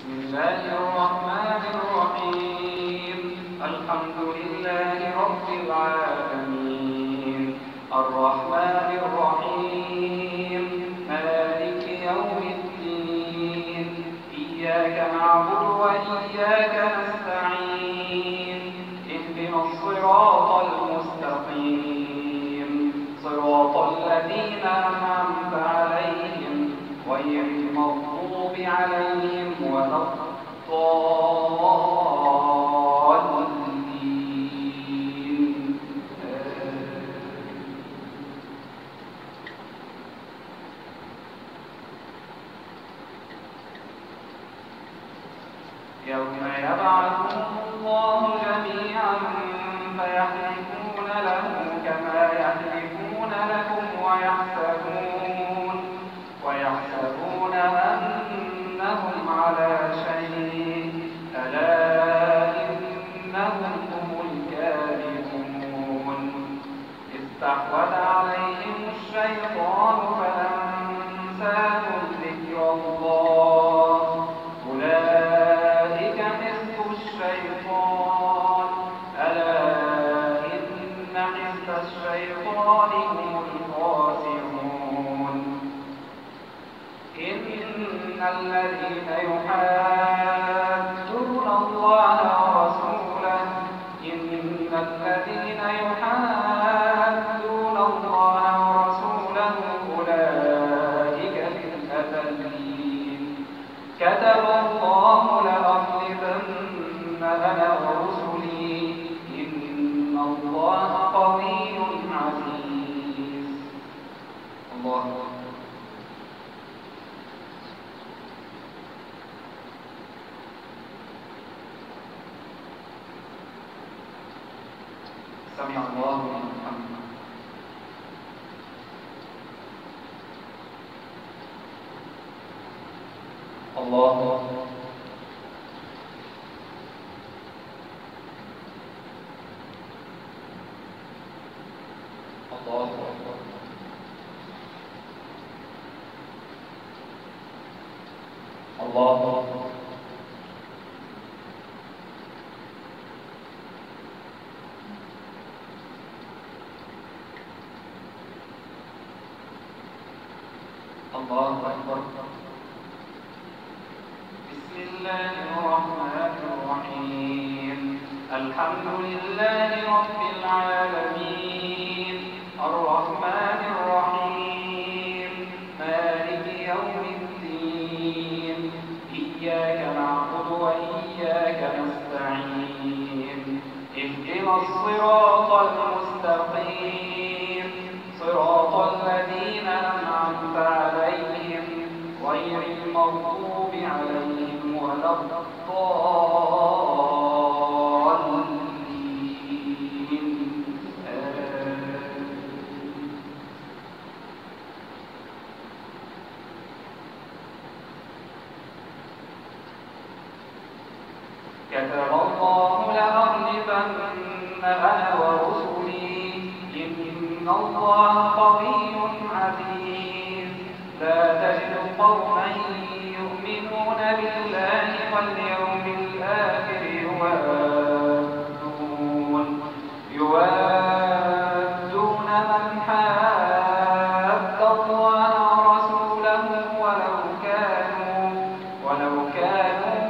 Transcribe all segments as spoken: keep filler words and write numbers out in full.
الله الرحمن الرحيم. الحمد لله رب العالمين الرحمن الرحيم مالك يوم الدين إياك نعبد وإياك نستعين اهدنا الصراط المستقيم صراط الذين أنعمت عليهم غير المغضوب عليهم ولا الضالين. يوم يبعثهم الله جميعا فيحلفون له كما يحلفون لكم ويحسبون ويحسبون أنهم على شيء ألا إنهم هم الكاذبون. استحوذ عليهم الشيطان فأنساهم ذكر الله أولئك حزب الشيطان ألا إن حزب الشيطان هم الخاسرون. إن الذين يحادون الله ورسوله إن الذين يحادون الله ورسوله أولئك في الأذلين. كتب الله لأغلبن أنا ورسلي إن الله قوي عزيز. الله سمع الله لمن حمده. الله الله الله الله أكبر. بسم الله الرحمن الرحيم. الحمد لله رب العالمين الرحمن الرحيم مالك يوم الدين إياك نعبد وإياك نستعين اهدنا الصراط المستقيم صراط الذين أنعمت عليهم غير المغضوب عليهم ولا الضالين. كتب الله لأغلبن أنا ورسلي إن الله قوي عزيز. لا تجد قوما يؤمنون بالله واليوم الآخر يوادون يوادون من حاد الله ورسوله ولو كانوا ولو كانوا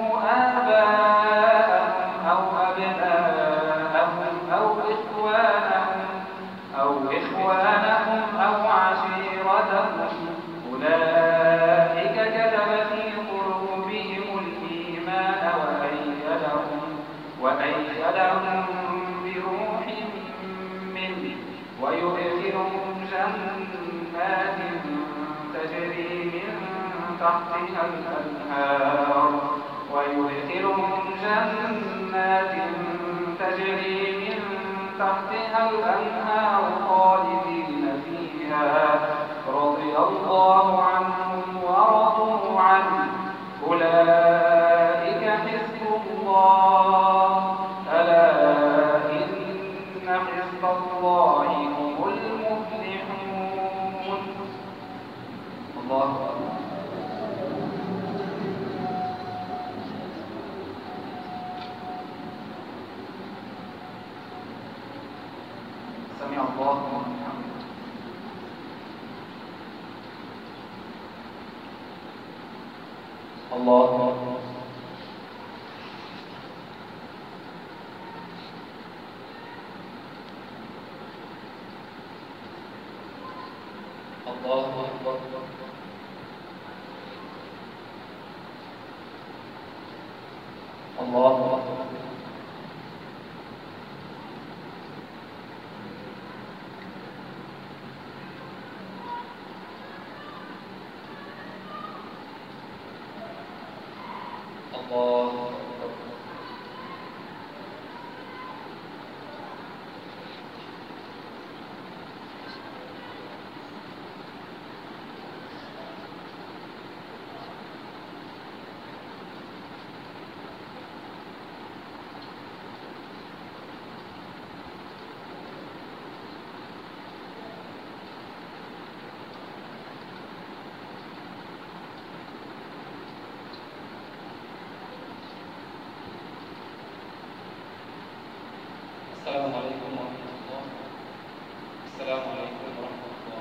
آباءهم أو أبناءهم أو إخوانهم أو إخوانهم أو عشيرتهم أولئك كتب في قلوبهم الإيمان وأيدهم وأيدهم بروح منه ويدخلهم جنات تجري من تحتها الأنهار ويدخلهم جنات تجري من تحتها الأنهار خالدين فيها رضي الله عنهم ورضوا عنه أولئك حزب الله ألا إن حزب الله هم المفلحون. الله سمع الله لمن حمده. الله أكبر. الله أكبر. الله أكبر. الله أكبر. السلام عليكم ورحمة الله. السلام عليكم ورحمة الله.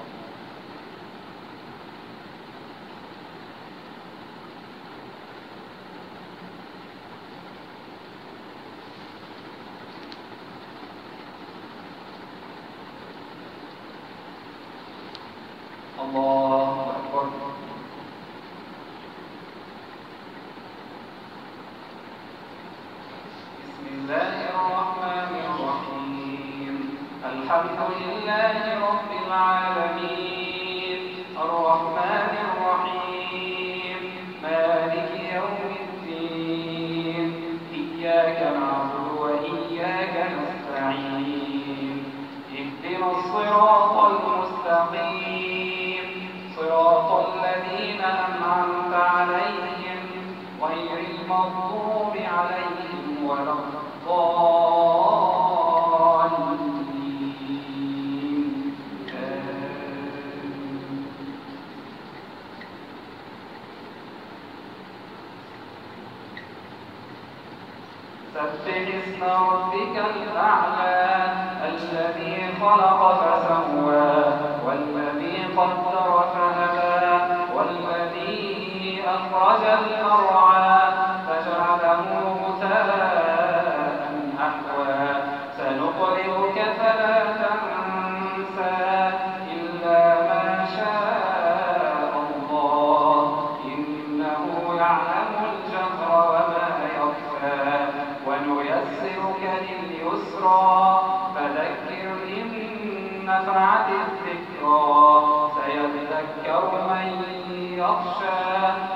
الله أكبر. بسم الله الرحمن الرحيم. الحمد لله رب العالمين الرحمن الرحيم مالك يوم الدين إياك نعبد وإياك نستعين اهدنا الصراط المستقيم صراط الذين أنعمت عليهم غير المغضوب عليهم ولا الضالين. سبح اسم ربك الأعلى الذي خلق فسوى والذي قدر فهدى والذي أخرج المرعى فجعله غثاء أحوى سنقرئك فلا تنسى إلا ما شاء الله إنه يعلم الجهر وما يخفى ونيسرك لليسرى فذكر إن نفعت الذكرى سيذكر من يخشى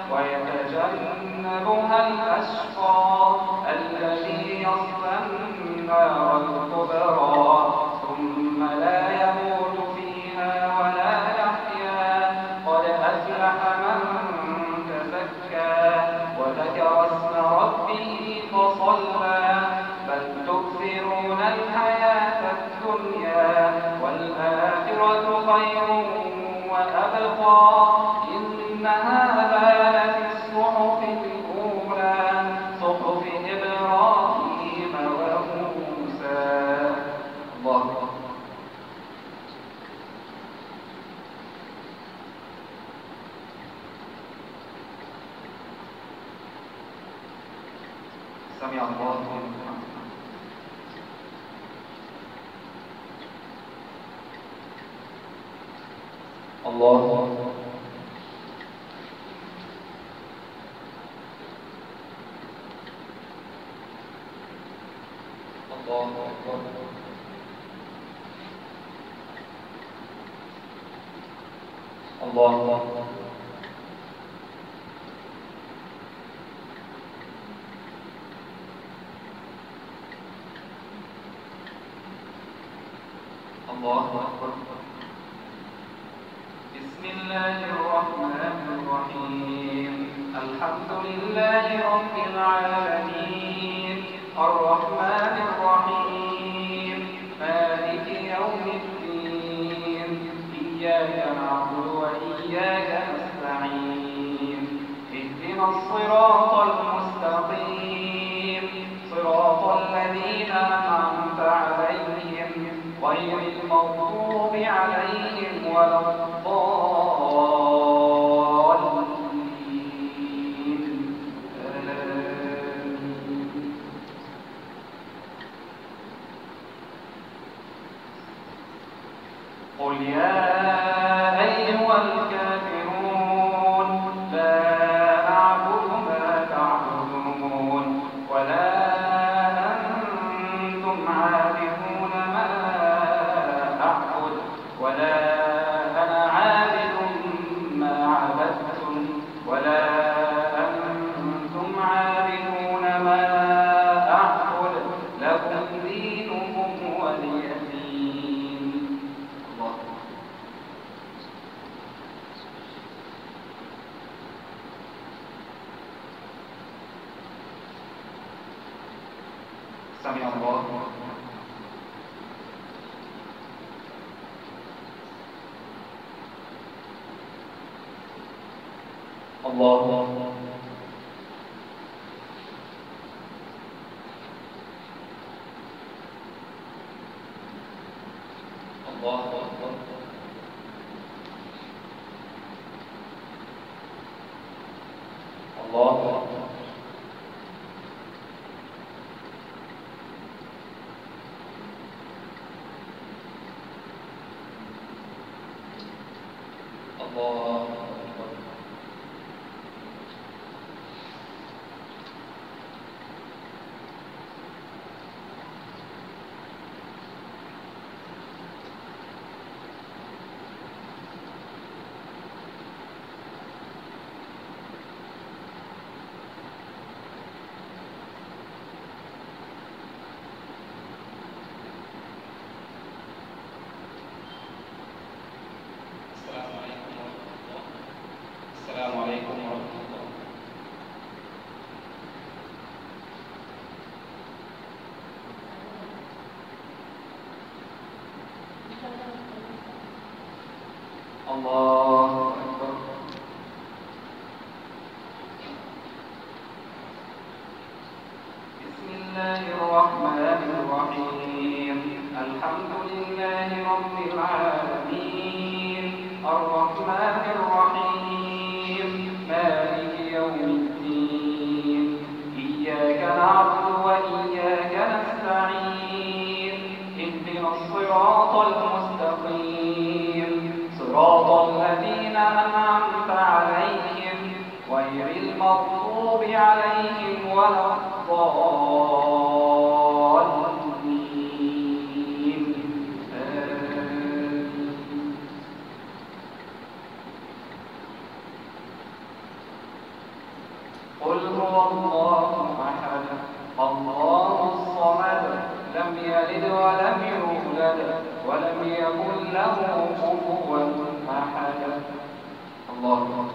ويتجنبها الأشقى الذي يصلى النار الكبرى ثم لا يموت فيها ولا يحيا قد أفلح من تزكى وذكر اسم ربه فصلى بل تؤثرون الحياة الدنيا والآخرة خير وأبقى إن هذا لفي الصحف الأولى صحف إبراهيم وموسى. الله سمع الله لمن حمده. الله الله أكبر. الله أكبر. الله أكبر. بسم الله الرحمن الرحيم. الحمد لله رب العالمين الرحمن الرحيم مالك يوم الدين إياك نعبد وإياك نستعين اهدنا الصراط المستقيم صراط الذين أنعمت عليهم غير المغضوب سمع الله. الله. الله أكبر. الله أكبر. الله أكبر. السلام عليكم ورحمة الله. الله أكبر. بسم الله الرحمن الرحيم. الحمد لله رب العالمين الرحمن الرحيم مالك يوم الدين. إياك نعبد وإياك نستعين. اهدنا الصراط المستقيم صراط الذين أنعمت عليهم غير المغضوب عليهم ولا الضالين. قل هو الله أحد الله الصمد لم يلد ولم يولد ولم يكن له كفوا أحد. الله أكبر.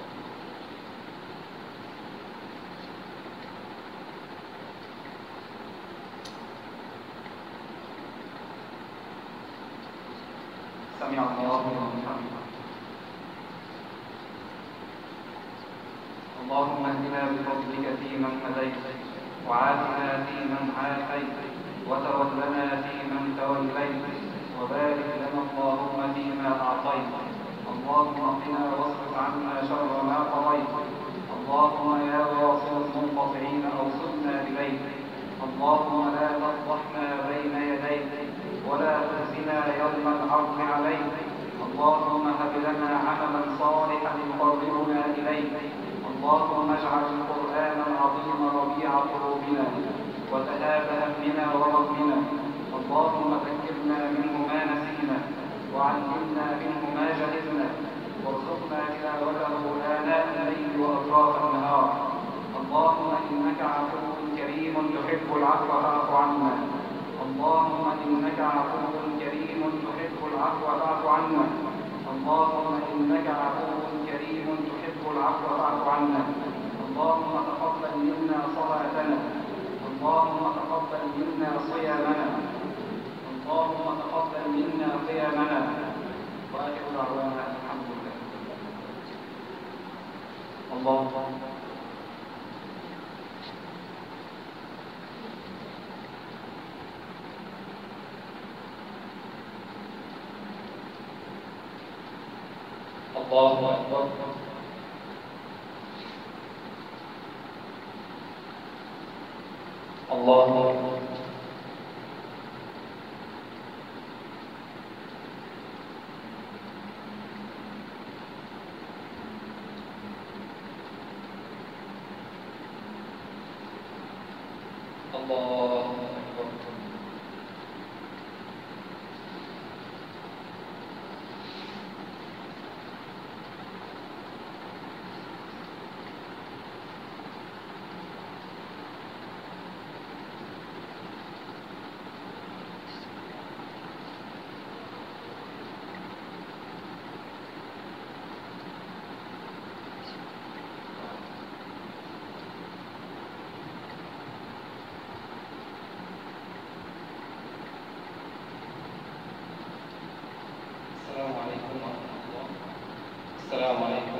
سمع الله لمن حمده. اللهم اهدنا بفضلك فيمن هديت وعافنا فيمن عافيت وتولنا فيمن توليت وبارك لنا اللهم فيما أعطيت. اللهم قنا واصرف عنا شر ما قضيت. اللهم يا واصل المنقطعين أوصلنا إليك. اللهم لا تفضحنا بين يديك ولا تخزنا يوم العرض عليك. اللهم هب لنا عملا صالحا يقربنا إليك. اللهم اجعل القرآن العظيم ربيع قلوبنا وذهاب همنا وغمنا. اللهم ذكرنا منه ما نسينا وعلمنا منه ما جهلنا وارزقنا تلاوته آناء الليل وأطراف النهار. اللهم إنك عفو كريم تحب العفو فاعف عنا. اللهم إنك عفو كريم تحب العفو فاعف عنا. اللهم إنك عفو كريم تحب العفو فاعف عنا. اللهم تقبل منا صلاتنا. اللهم تقبل منا صيامنا. اللهم تقبل منا قيامنا. وآخر دعوانا الحمد لله. الله الله أكبر. الله أكبر. الله أكبر. السلام عليكم ورحمة الله. السلام عليكم